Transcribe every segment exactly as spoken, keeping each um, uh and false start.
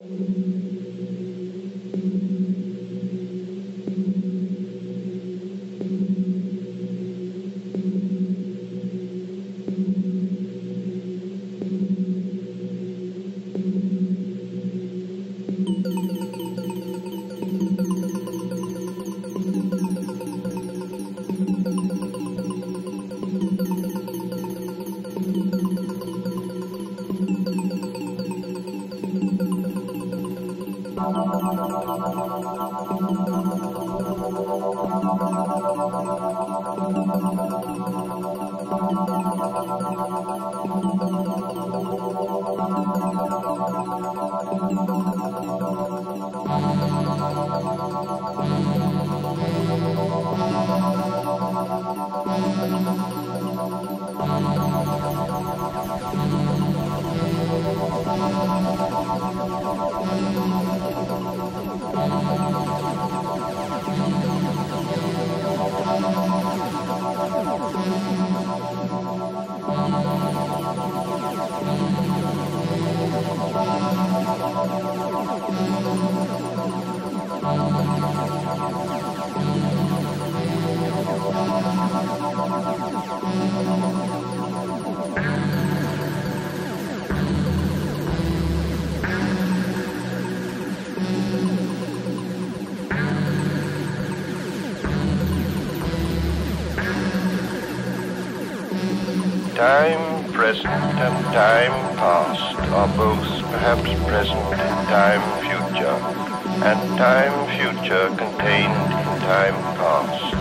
Time present and time past are both perhaps present in time future, and time future contained in time past.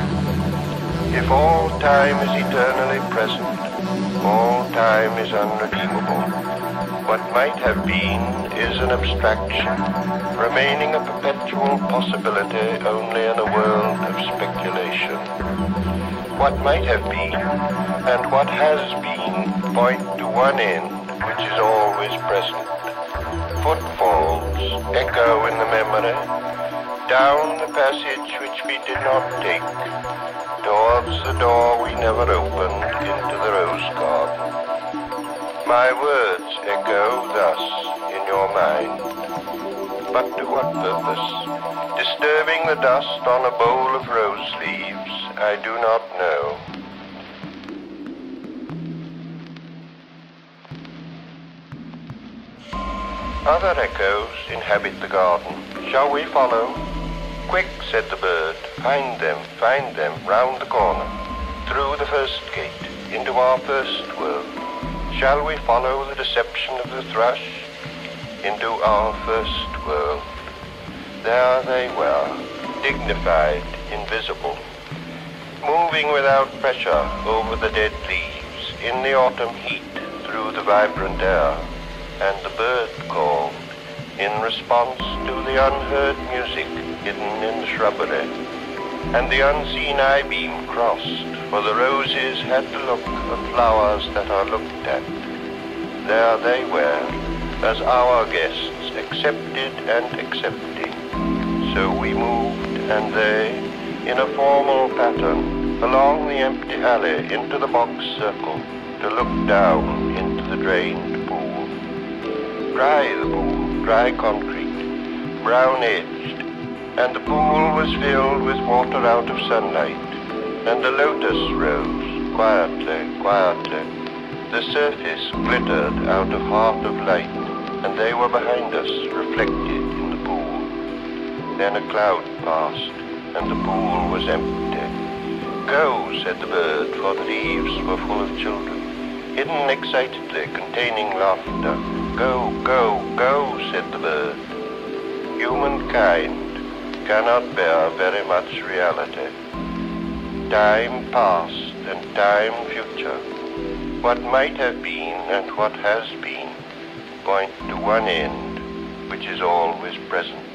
If all time is eternally present, all time is unredeemable. What might have been is an abstraction, remaining a perpetual possibility only in a world of speculation. What might have been and what has been point to one end, which is always present. Footfalls echo in the memory, down the passage which we did not take, towards the door we never opened into the rose garden. My words echo thus in your mind, but to what purpose? Disturbing the dust on a bowl of rose leaves, I do not know. Other echoes inhabit the garden. Shall we follow? Quick, said the bird, find them, find them, round the corner, through the first gate, into our first world. Shall we follow the deception of the thrush into our first world? There they were, dignified, invisible, moving without pressure over the dead leaves, in the autumn heat, through the vibrant air, and the bird called, in response to the unheard music hidden in the shrubbery, and the unseen eye-beam crossed, for the roses had the look of flowers that are looked at. There they were, as our guests, accepted and accepting. So we moved, and they, in a formal pattern, along the empty alley into the box circle, to look down into the drained pool. Dry the pool, dry concrete, brown-edged, and the pool was filled with water out of sunlight, and the lotus rose, quietly, quietly. The surface glittered out of heart of light, and they were behind us, reflected in the pool. Then a cloud passed, and the pool was empty. Go, said the bird, for the leaves were full of children, hidden excitedly, containing laughter. Go, go, go, said the bird. Humankind cannot bear very much reality. Time past and time future, what might have been and what has been, point to one end, which is always present.